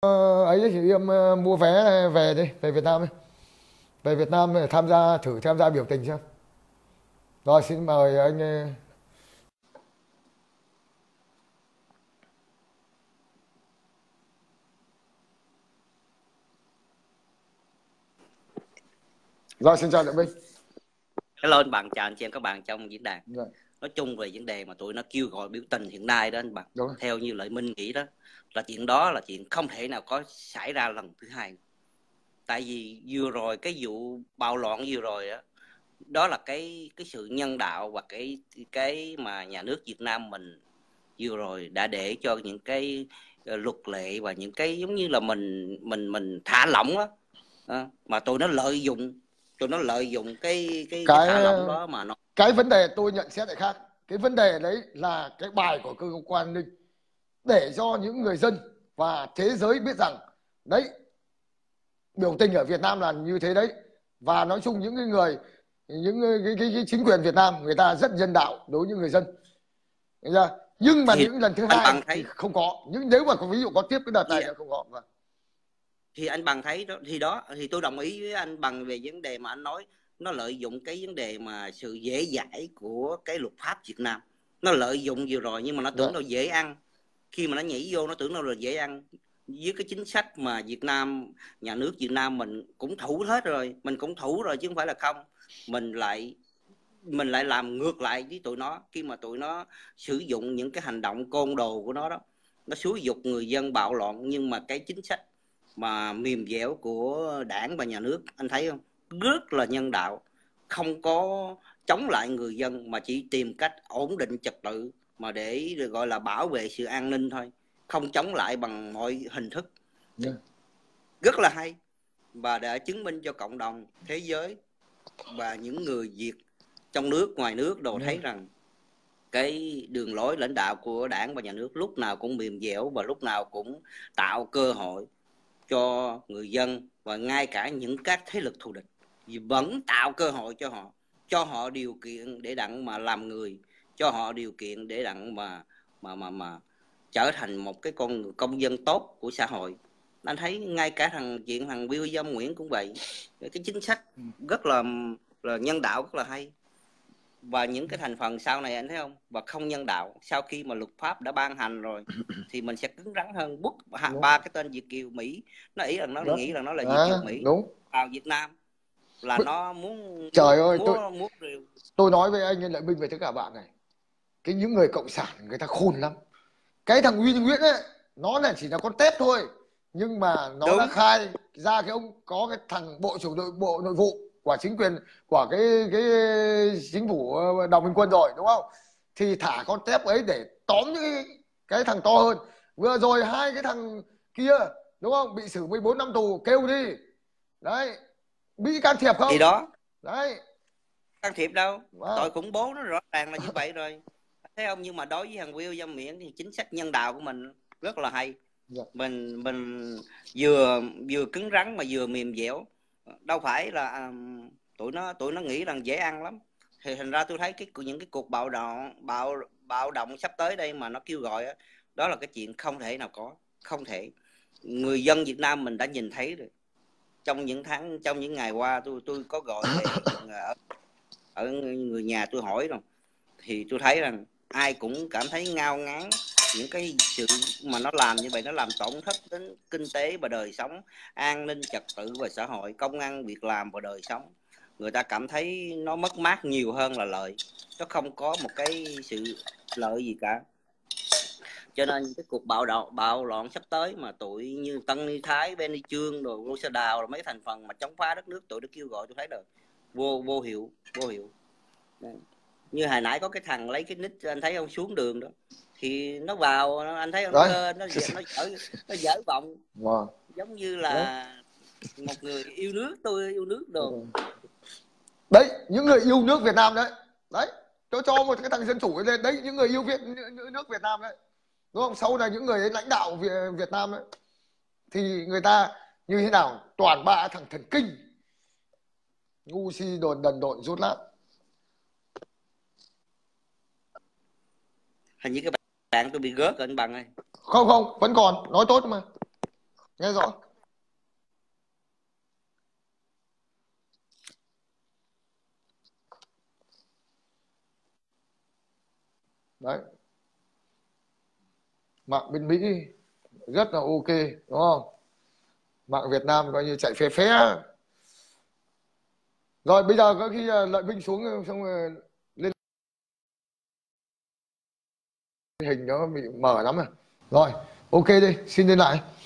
Ấy thì em mua vé về đi, về Việt Nam ấy. Về Việt Nam để tham gia biểu tình xem. Rồi xin mời anh. Rồi xin chào Đại Minh. Hello anh Bằng, chào anh chị em các bạn trong diễn đàn. Dạ. Nói chung về vấn đề mà tụi nó kêu gọi biểu tình hiện nay đó anh Bằng, Đúng rồi. theo như Lợi Minh nghĩ đó là chuyện không thể nào có xảy ra lần thứ hai. Tại vì vừa rồi cái vụ bạo loạn vừa rồi đó là cái sự nhân đạo và cái mà nhà nước Việt Nam mình vừa rồi đã để cho những cái luật lệ và những cái giống như là mình thả lỏng á. Mà tụi nó lợi dụng cái Cái thả lỏng đó mà nó cái vấn đề tôi nhận xét lại khác. Cái vấn đề đấy là cái bài của cơ quan an ninh để cho những người dân và thế giới biết rằng đấy, biểu tình ở Việt Nam là như thế đấy. Và nói chung những cái chính quyền Việt Nam người ta rất nhân đạo đối với người dân. Thấy chưa? Nhưng mà thì những lần thứ anh hai Bằng thì thấy không có. Nhưng nếu mà có ví dụ có tiếp cái đợt thì, này là không có. Vâng. thì anh Bằng thấy thì tôi đồng ý với anh Bằng về vấn đề mà anh nói nó lợi dụng cái vấn đề mà sự dễ dãi của cái luật pháp Việt Nam. Nó lợi dụng vừa rồi nhưng mà nó Dạ. tưởng đâu dễ ăn. Khi mà nó nhảy vô nó tưởng đâu là dễ ăn. Với cái chính sách mà Việt Nam, nhà nước Việt Nam mình cũng thủ hết rồi, mình cũng thủ rồi chứ không phải là không. Mình lại làm ngược lại với tụi nó khi mà tụi nó sử dụng những cái hành động côn đồ của nó đó, nó xúi giục người dân bạo loạn. Nhưng mà cái chính sách mà mềm dẻo của đảng và nhà nước anh thấy không, rất là nhân đạo, không có chống lại người dân mà chỉ tìm cách ổn định trật tự mà để gọi là bảo vệ sự an ninh thôi, không chống lại bằng mọi hình thức. Rất là hay và đã chứng minh cho cộng đồng thế giới và những người Việt trong nước ngoài nước đều thấy rằng cái đường lối lãnh đạo của đảng và nhà nước lúc nào cũng mềm dẻo và lúc nào cũng tạo cơ hội cho người dân, và ngay cả những các thế lực thù địch vẫn tạo cơ hội cho họ điều kiện để đặng mà làm người, cho họ điều kiện để đặng mà trở thành một cái công dân tốt của xã hội. Anh thấy ngay cả thằng Bill Dâm Nguyễn cũng vậy, cái chính sách rất là nhân đạo, rất là hay. Và những cái thành phần sau này anh thấy không, và không nhân đạo, sau khi mà luật pháp đã ban hành rồi thì mình sẽ cứng rắn hơn. Ba cái tên Việt kiều Mỹ nó nghĩ rằng nó là Việt kiều Mỹ đúng. vào Việt Nam là nó muốn Trời ơi, muốn tôi nói với anh Lợi Minh về tất cả bạn này, những người cộng sản người ta khôn lắm. Cái thằng Huy Nguyễn ấy, nó là chỉ là con tép thôi, nhưng mà nó đã đúng. khai ra có cái thằng bộ trưởng bộ nội vụ của chính quyền của cái chính phủ Đào Minh Quân rồi, đúng không? Thì thả con tép ấy để tóm những cái thằng to hơn. Vừa rồi hai cái thằng kia, đúng không, bị xử 14 năm tù, kêu đi đấy. Mỹ can thiệp không? Thì đó, Đấy, can thiệp đâu, wow. tội khủng bố nó rõ ràng là như vậy rồi, thấy không? Nhưng mà đối với thằng Will Dâm Miễn thì chính sách nhân đạo của mình rất là hay. Mình vừa cứng rắn mà vừa mềm dẻo, đâu phải là tụi nó nghĩ rằng dễ ăn lắm. Thì thành ra tôi thấy những cái cuộc bạo động sắp tới đây mà nó kêu gọi đó là cái chuyện không thể nào có, không thể. Người dân Việt Nam mình đã nhìn thấy rồi. Trong những ngày qua tôi có gọi về ở người nhà tôi hỏi rồi, thì tôi thấy rằng ai cũng cảm thấy ngao ngán những cái sự mà nó làm như vậy. Nó làm tổn thất đến kinh tế và đời sống, an ninh trật tự và xã hội, công ăn việc làm và đời sống. Người ta cảm thấy nó mất mát nhiều hơn là lợi, nó không có một cái sự lợi gì cả. Cho nên cái cuộc bạo loạn sắp tới mà tụi như Tân Ni Thái, Benny Chương rồi Ngô Sa Đào rồi mấy thành phần mà chống phá đất nước tụi nó kêu gọi, tôi thấy là vô hiệu. Như hồi nãy có cái thằng lấy cái nick anh thấy không, xuống đường đó thì nó vào, anh thấy nó lên nó dở vọng, giống như là một người yêu nước, tôi yêu nước đồ. Đấy, những người yêu nước Việt Nam đấy. Đấy, tôi cho một cái thằng dân chủ lên đấy, những người yêu nước Việt Nam đấy, đúng không? Sau này những người ấy lãnh đạo Việt Nam ấy thì người ta như thế nào? Toàn ba thằng thần kinh, ngu si đần độn rút lát. Hình như cái bạn tôi bị gớt rồi anh Bằng ơi. Không, vẫn còn nói tốt mà. nghe rõ. Đấy, mạng bên Mỹ rất là ok đúng không, mạng Việt Nam coi như chạy phe phé. Rồi bây giờ có khi Lợi Vinh xuống xong rồi lên hình nó bị mờ lắm rồi. Rồi ok đi, xin lên lại.